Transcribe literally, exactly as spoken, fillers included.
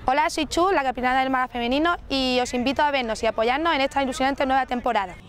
Hola, soy Chu, la capitana del Málaga femenino, y os invito a vernos y apoyarnos en esta ilusionante nueva temporada.